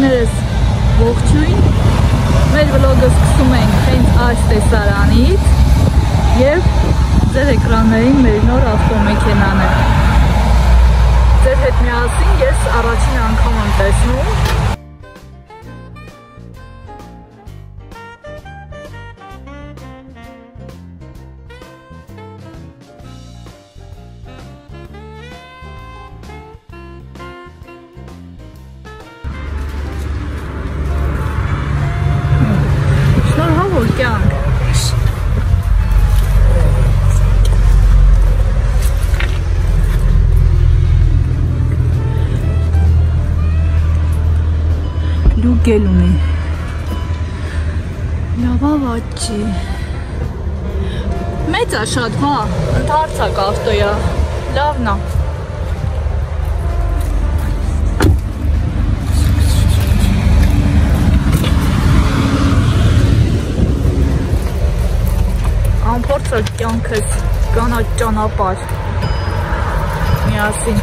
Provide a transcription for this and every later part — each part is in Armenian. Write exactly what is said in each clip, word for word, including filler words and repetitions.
Սիրելիներս ողջույն, մեր վլոգը սկսում ենք հենց այս տեսարանից և ձեր էկրաններին մեր նոր ավտոմեքենան է։ Ձեր հետ միասին ես առաջին անգամ եմ տեսնում։ Լուկել ունի, լավավաճի, մեծ է շատ, հա, ընդհարցակ ավտոյա, լավն է։ Անփորձը կյանքս կանաչ ճանապարհ միասին։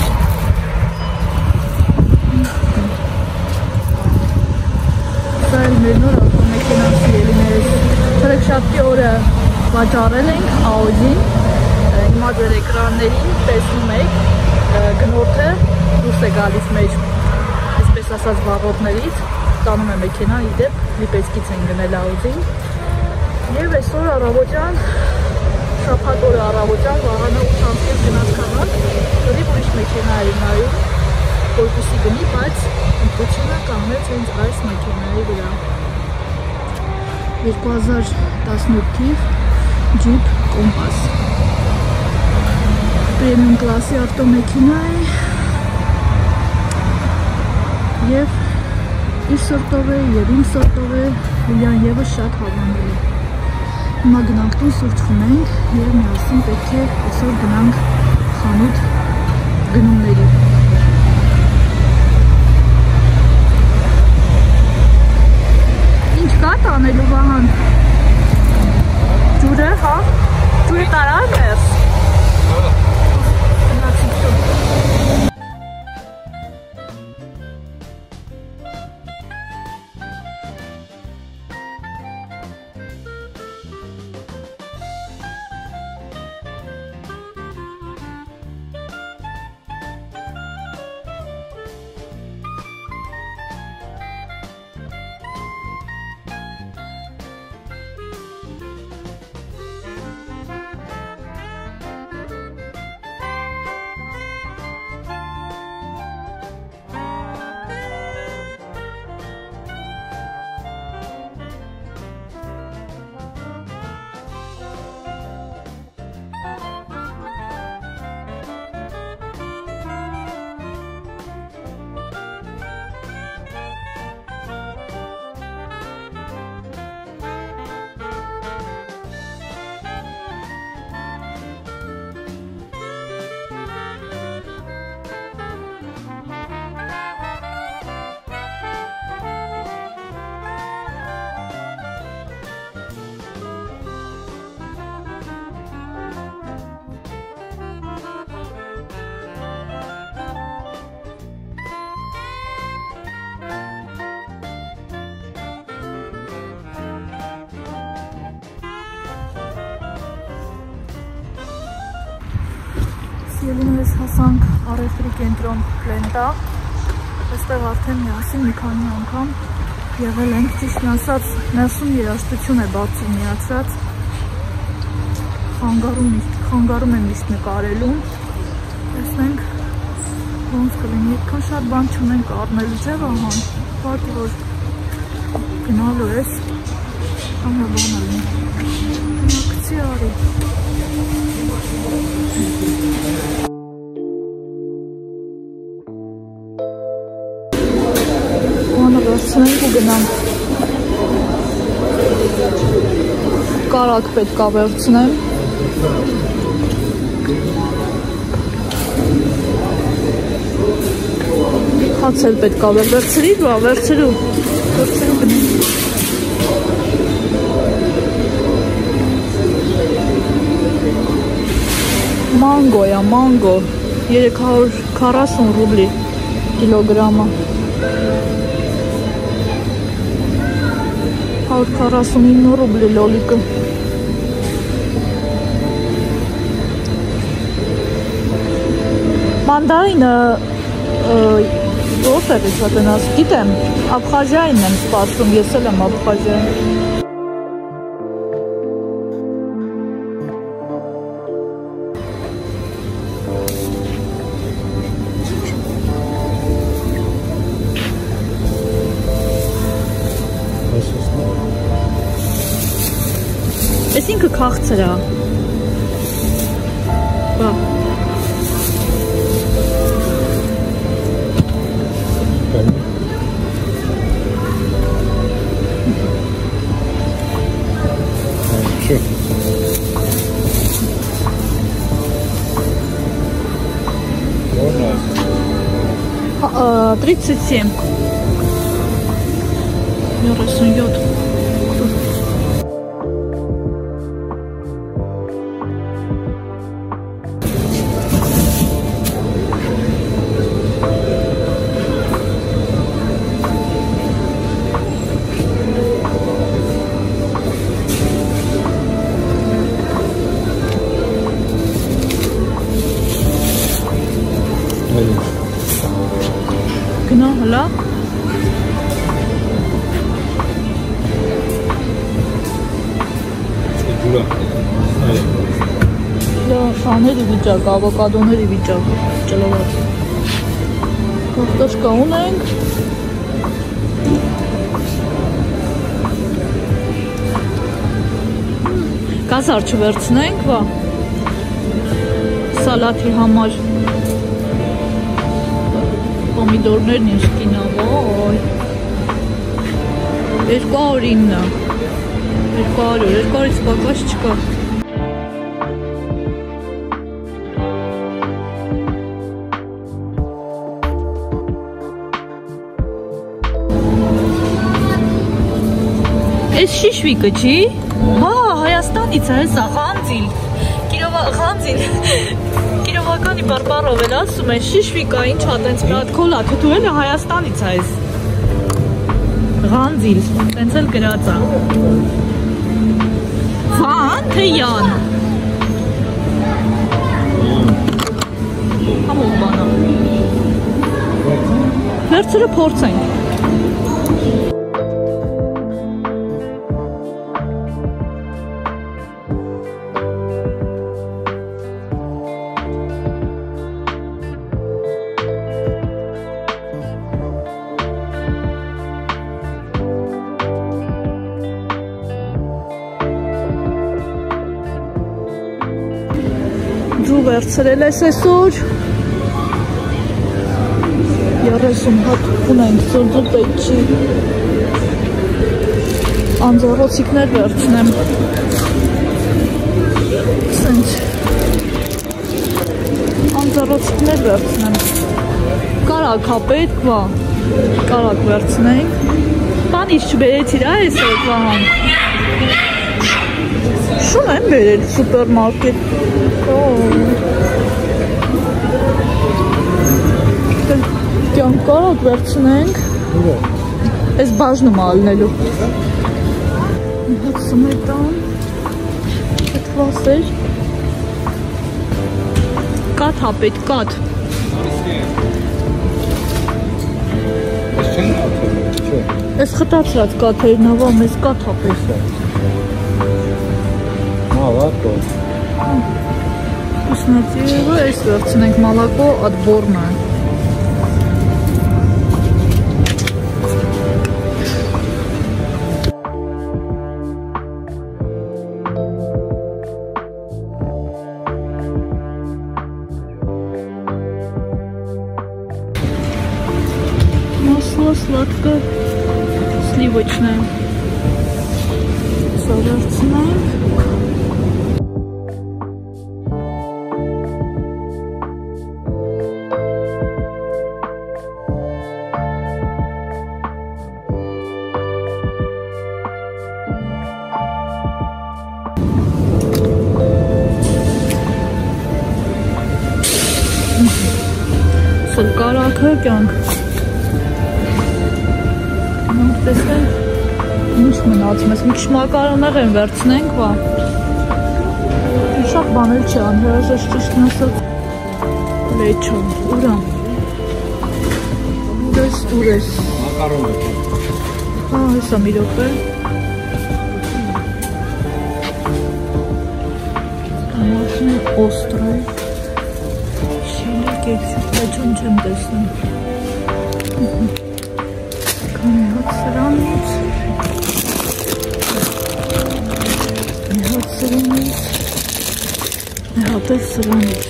Սա էլ մեր նոր ավտոմեքենան սիրելիներս։ Չորեքշաբթի օրը վաճառել ենք Audi-ն, հիմա ձեր էկրաններին տեսնում եք գնորդը դուրս է գալիս մեր, այսպես ասած, վաղորդներից, տանում է մեքենա, իդեպ Լիպեցկից են գնել Audi-ն։ Եվ այսօր առավոտյան, շաբաթ օրը առավոտյան, վաղանը ութ ամսից գնաց քաղաք, լրիվ ուրիշ մեքենա էր նայում, որպեսզի գնի, բայց ընտրությունը կանգնեց հենց այս մեքենայի վրա։ երկու հազար տասնութ թիվ Jeep Compass։ Պրեմիում կլասի ավտոմեքենա է և իր սորտով է և իմ սորտով է, Հուլյան ևս շատ հավանել է։ Հիմա գնանք տուն սուրճ խմենք և միասին պետք է այսօր գնանք խանութ գնումների։ Ինչ կա տանելու Վահան։ Ջուրը, հա։ Ջուրը տարար ներս։ Գնացինք տուն։ Սիրելիներս հասանք առևտրի կենտրոն Լենտա, այստեղ արդեն միասին մի քանի անգամ եղել ենք, ճիշտն ասած ներսում երաժշտություն է բացում միացած, խանգարում է միշտ նկարելուն, տեսնենք ոնց կլինի, այդքան շատ բան չունենք առնելու, չէ Վահան, ուղղակի որ գնալու ես, ամենա բանը լինի, գնացի արի։ Անը վերցնենք ու գնանք։ Կարակ պետք է վերցնեմ։ Հաց էլ պետք է վերցրի, բա վերցրու։ Վերցրու գնանք։ Mangoya, mango. երեք հարյուր քառասուն ռուբլի կիլոգրամը։ հարյուր քառասունինը ռուբլի լոլիկը։ Մանդարինը որտեղ է չատնաս, գիտեմ, Աբխազիայինն եմ սպասում, ես էլ եմ Աբխազիային։ Ես ինքը քաղցր է։ Բա։ тридцать семь. Ёрысун йод. Գնա հլա։ Շաների վիճակ, ավոկադոների վիճակ, ճլված։ Կողտոշկա ունենք։ Կազար չվերցնենք, վա։ Սալաթի համար։ Պոմիդորներն ինչ կինա, ոյ։ երկու հարյուրինն է։ երկու հարյուր, երկու հարյուրից պակաս չկա։ Էս շիշվիկը չի։ Հա, Հայաստանից է, հեսա, Ղանձիլ։ Ղանձիլ։ Կիրովականի բարբարով էլ ասում են շիշվիկա, ինչ հա, տենց մի հատ քոլա, թթուել է Հայաստանից է ես։ Ղանձիլ, տենց էլ գրած է։ Վան, թե յան։ Համով բանա։ Վերցրը փորձենք։ Ջու վերցրել ես այսօր երեսուն հատ ունենք ծրձու պետք չի անձառոցիկներ վերցնեմ սենց անձառոցիկներ վերցնեմ կարակ հա պետք վա կարակ վերցնենք բան ինչ չբերեցիր ա այսօր վահան Շուն եմ բերել սուպերմարկետ Կյանք կարակ վերցնենք Ես բաժնում ալնելու Հատ սմետան Հետ վասեր Կատ հապետ, կատ Ես խտացրած կաթերն ավա, մեզ կատ հապետ Մալակո Ուսնատիվը ես վերցնենք մալակո ատբորնը Масло сладкое, сливочное. Совершенно. Սլկարակը կյանք Տեսնենք Ինչ մնացում ես, մի քիչ մակարոններ են վերցնենք, բա։ Շատ բաներ չի անհրաժեշտ ճիշտն ասած։ Լեչոն, ուրա։ Ուրես, ուրես։ Մակարոն է։ Հա, հեսա մի րոպե։ Ամասն է օստրայ։ Շիլի կեքսի, լեչոն չեմ տեսնում։ Կանի հատ սրանից։ Մի հատ սրանից։ Մի հատ էլ սրանից։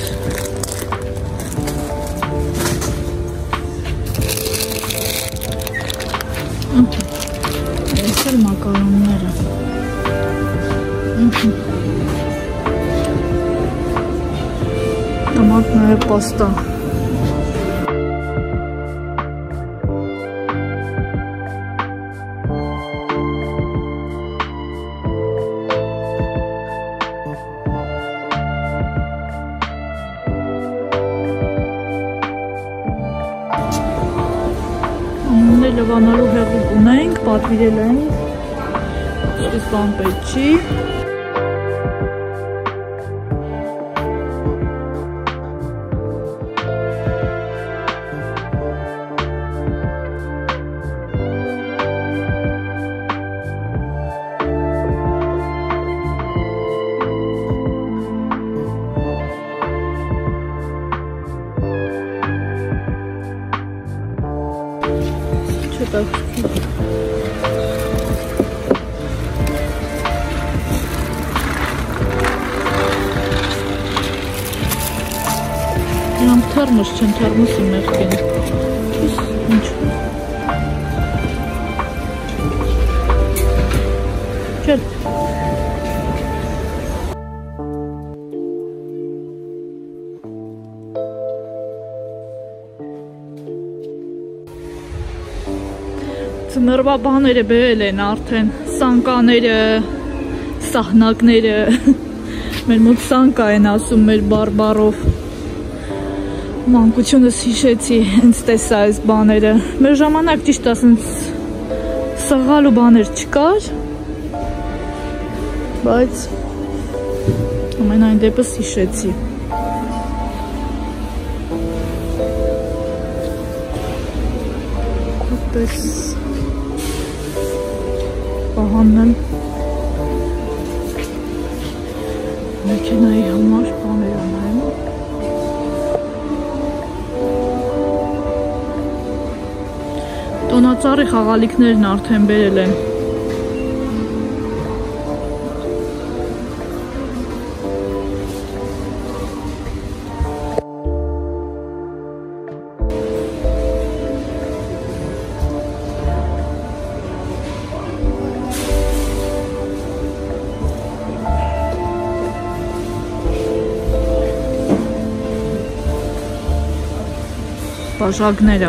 Ես էլ մակարոնները։ Տոմատ նաև պաստա։ Լվանալու հեղուկ ունենք, պատվիրել ենք, սկզբան պետք չի։ Իրանք թերմոս չեն, թերմոսի մեղք են։ Ինչ։ Չել։ Ձմեռվա բաները բերել են արդեն, սանկաները, սահնակները, մեր մոտ սանկա են ասում մեր բարբարով, մանկությունս հիշեցի, հենց տեսա այս բաները, մեր ժամանակ ճիշտ ասենց սղալու բաներ չկար, բայց ամենայն դեպս հիշեցի։ Պես պահանն մեքենայի համար բաներ անայում։ Տոնածառի խաղալիքներն արդեն բերել են։ Բաժակները։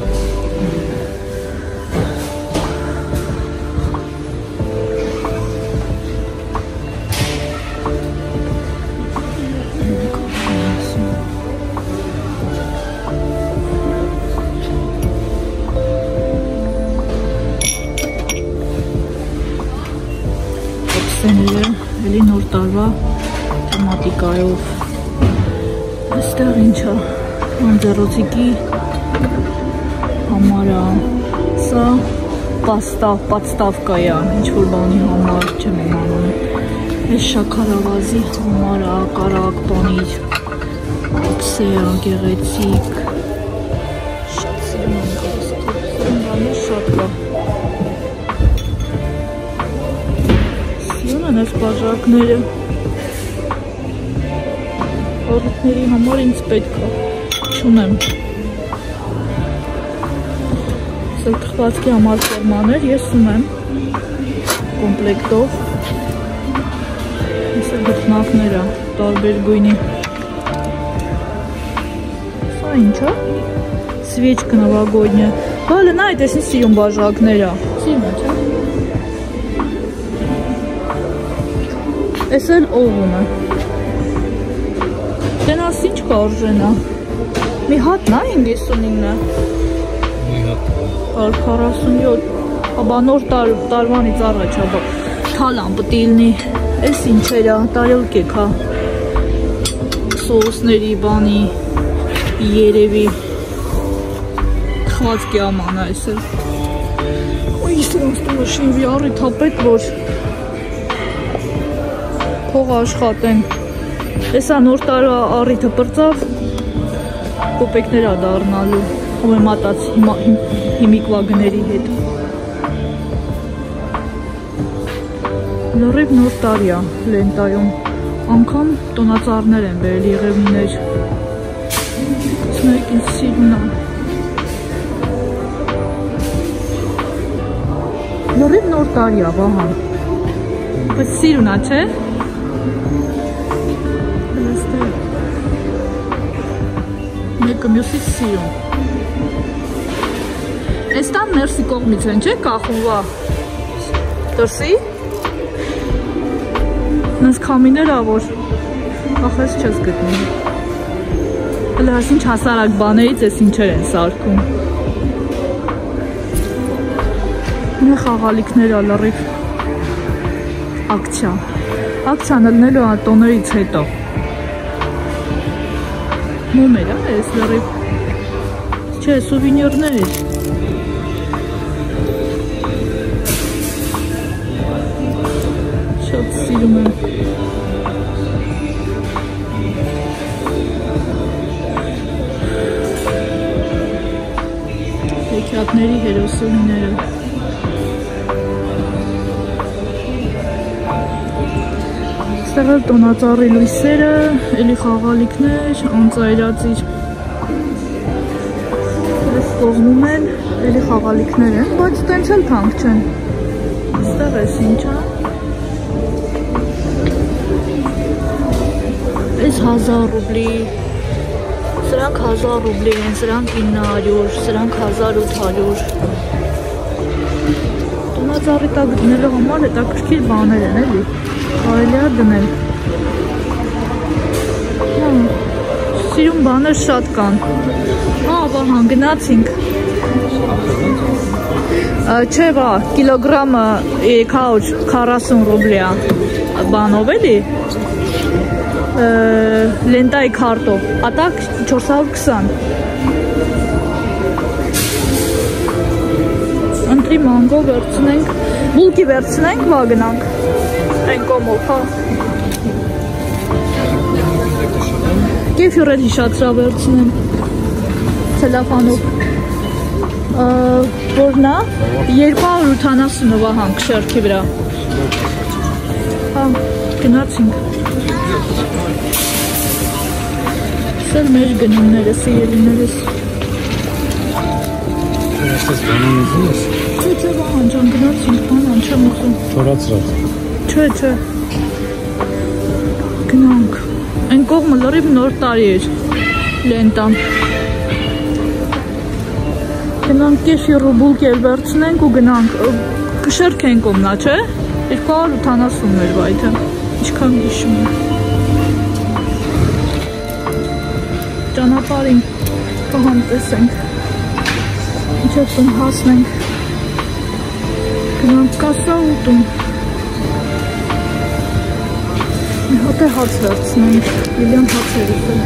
Օքսեները, էլի նոր տարվա թեմատիկայով։ Այստեղ ինչա, անձեռոցիկի համարա, սա պաստավ, պատստավկայա, ինչ-որ բանի համար չեմ իմանում, ես շաքարավազի համարա, կարակ, պանիր, օքսեա, գեղեցիկ, շատ սիրում եմ կասկոց, շատ կա։ Սիրում են ես բաժակները, առիթների համար ինձ պետք է, չունեմ։ Թխվածքի համար ֆորմաներ ես ունեմ կոմպլեկտով, ես է գտնակները տարբեր գույնի, սա ինչ է, սվեչք նավագոյնը, բալը նա այդ եսին սիրում բաժակները, սիրում է չէ, ես էլ օղում է, դենաս ինչ կա արժենա, մի հատնա ինգեսունինն է, քառասունյոթ Աբա նոր տարվանից առաջ, աբա թալան պտի լինի, էս ինչեր է, տարելք եք հա, սոսների բանի, երևի, խվածքի աման այս է, ոյ սրանց տունը շինվի առիթ հապետ, որ փող աշխատեն, էսա նոր տարվա առիթը պրծավ, կոպեկներ ա դառնալու, ով է մատած հիմիկվա գների հետ։ Լրիվ նոր տարի է լենտայում, անգամ տոնածառներ են բերել եղևնիներ, մեկին սիրուն է։ Լրիվ նոր տարի է, վահա, բայց սիրուն է, չէ՞։ Մեկը մյուսից սիրում։ Այս տան ներսի կողմից են, չէ՞ կախունվա։ Դրսի։ Նենց քամիներ ա, որ ախես չես գտնի։ Հələ այս ինչ հասարակ բաներից ես ինչեր են սարքում։ Նե խաղալիքներ ա լրիվ։ Ակցիա։ Ակցիան ելնելու ա տոներից հետո։ Մոմեր է ես լրիվ, չէ, սուվինյորներ, շատ սիրում եմ, հեքիաթների հերոսուհիները, ստեղ էլ տոնածառի լույսերը, էլի խաղալիքներ, անծայրածիր, այս կողմում են, էլի խաղալիքներ են, բայց տենց էլ թանկ չեն, ստեղ ես ինչ է, այս հազար ռուբլի, սրանք հազար ռուբլի են, սրանք ինը հարյուր, սրանք հազար ութ հարյուր, տոնածառի տակ դնելու համար հետաքրքիր բաներ են էլի, կարելի է դնել, սիրում բաներ շատ կան, հա վահան գնացինք, չէ վա, կիլոգրամը երեք հարյուր քառասուն ռուբլի է, բանով էլի, լենտայի քարտով, ատակ չորս հարյուր քսան, ընտրի մանգո վերցնենք, բուլկի վերցնենք, վա գնանք, այն կոմով, հա, կեֆյուր էլ հիշացրա վերցնեմ, ցելոֆանով, որնա, երկու հարյուր ութանասուն վահանք շերքի վրա, հա, գնացինք, սել մեր գնումներս, սիրելիներս, Աստես բանան ուզում ես? Չէ, չէ, վահան ճան գնացինք, բանան չեմ ուզում, թորացրած, չէ, չէ, գնանք, այն կողմը լրիվ նոր տարի էր, լենտան, գնանք կեֆիր ու բուլկի էլ վերցնենք ու գնանք, կշերք են կոմնա, չէ, երկու հարյուր ութանասուն էր վայթը, ինչքան հիշում եմ, ճանապարհին կհամտեսենք, ինչև տուն հասնենք, գնանք կասա ու տուն, մի հատ է հաց վերցնենք, Լիլիան հաց էր ուտել։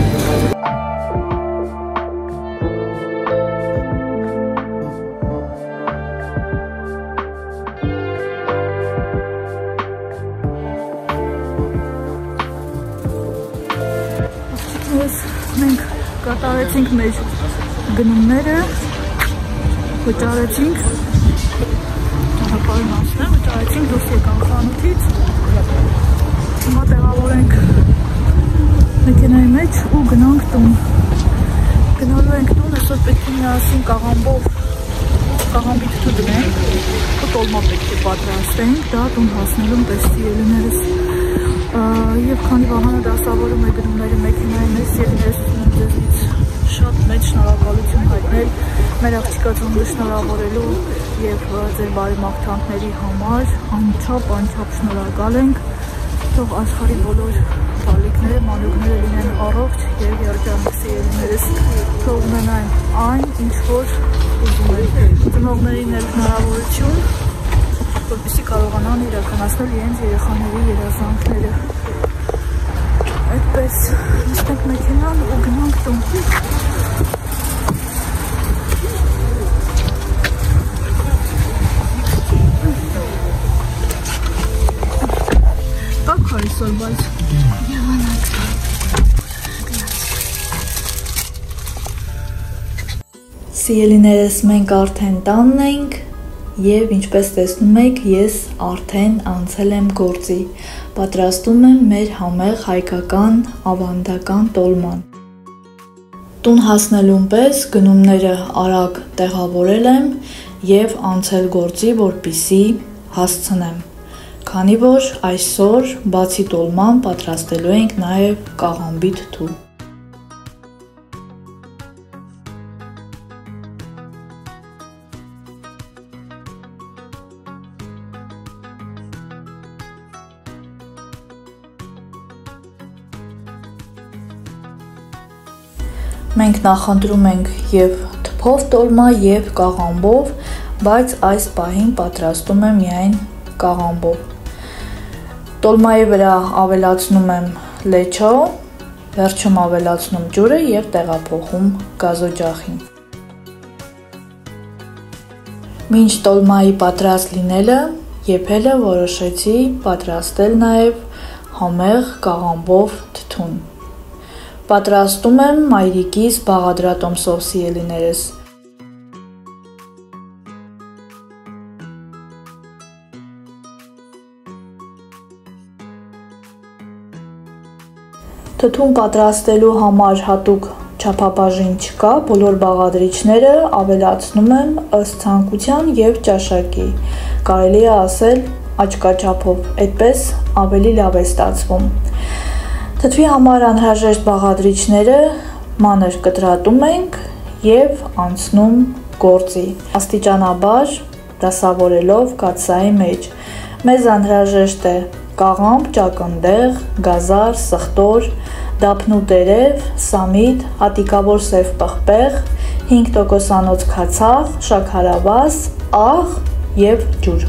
Մենք կատարեցինք մեր գնումները, վճարեցինք, ճանապարհին անցնեմ, վճարեցինք, դուրս եկանք խանութից, հիմա տեղավորենք մեքենայի մեջ ու գնանք տուն, գնալու ենք տուն, այսօր պետք է միասին կաղամբով, կաղամբի թթու դնենք, ու տոլմա պետք է պատրաստենք, դա տուն հասնելուն տեստի ելիներս, և քանի վահանը դասավորում է գնումները մեքենայի մեզ ելիներս ձեզից շատ մեծ շնորհակալություն հայտնել մեր աղջիկա ծնունդը շնորհավորելու և ձեր բարի մաղթանքների համար անչափ անչափ շնորհակալ ենք, թող աշխարհի բոլոր բալիկները, մանուկները լինեն առողջ և երջանիկ սիրելիներս, թող ունենան այն, ինչ որ ուզում են։ Ծնողներին էլ հնարավորություն, որպեսզի կարողանան իրականացնել իրենց երեխաների երազանքները։ Այդպես նստենք մեքենան ու գնանք տուն։ Տաք այսօր, բայց եղանակ։ Սիրելիներս, մենք արդեն տանն ենք և ինչպես տեսնում եք, ես արդեն անցել եմ գործի, պատրաստում եմ մեր համեղ հայկական ավանդական տոլման։ Տուն հասնելուն պես գնումները արագ տեղավորել եմ և անցել գործի, որպեսզի հասցնեմ, քանի որ այսօր բացի տոլման պատրաստելու ենք նաև կաղամբի թթու։ Մենք նախընտրում ենք և թփով տոլմա և կաղամբով, բայց այս պահին պատրաստում եմ միայն կաղամբով։ Տոլմայի վրա ավելացնում եմ լեչո, վերջում ավելացնում ջուրը և տեղափոխում գազօջախին։ Մինչ տոլմայի պատրաստ լինելը, եփելը որոշեցի պատրաստել նաև համեղ կաղամբով թթուն։ Պատրաստում եմ մայրիկիս բաղադրատոմսով, սիրելիներս։ Թթուն պատրաստելու համար հատուկ չափաբաժին չկա, բոլոր բաղադրիչները ավելացնում եմ ըստ ցանկության և ճաշակի, կարելի է ասել աչքաչափով, այդպես ավելի լավ է ստացվում։ Թթվի համար անհրաժեշտ բաղադրիչները մանր կտրատում ենք և անցնում գործի, աստիճանաբար դասավորելով կաթսայի մեջ։ Մեզ անհրաժեշտ է կաղամբ, ճակնդեղ, գազար, սխտոր, դափնու տերև, սամիտ, հատիկավոր սև պղպեղ, հինգ տոկոսանոց քացախ, շաքարավազ, աղ և ջուր։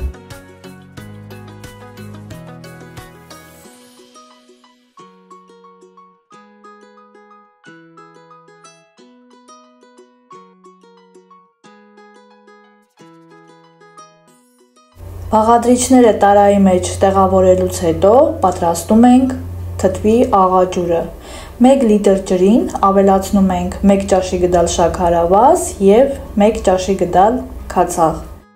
Բաղադրիչները տարայի մեջ տեղավորելուց հետո պատրաստում ենք թթվի աղաջուրը։ մեկ լիտր ջրին ավելացնում ենք մեկ ճաշի գդալ շաքարավազ և մեկ ճաշի գդալ քացախ։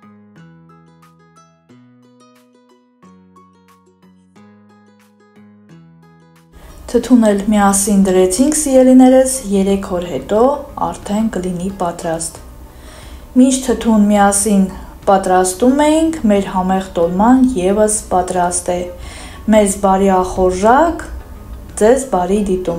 Թթուն էլ միասին դրեցինք, սիրելիներս, երեք օր հետո արդեն կլինի պատրաստ։ Մինչ թթուն միասին պատրաստում ենք, մեր համեղ տոլման ևս պատրաստ է։ Մեզ բարի ախորժակ, ձեզ բարի դիտում։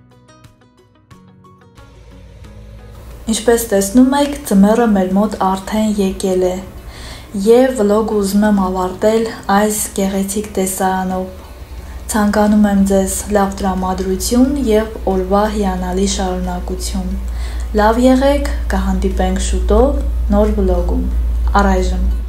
Ինչպես տեսնում եք, ձմեռը մեր մոտ արդեն եկել է և վլոգը ուզում եմ ավարտել այս գեղեցիկ տեսարանով։ Ցանկանում եմ ձեզ լավ տրամադրություն և օրվա հիանալի շարունակություն։ Լավ եղեք, կհանդիպենք շուտով նոր վլոգում։ Առայժմ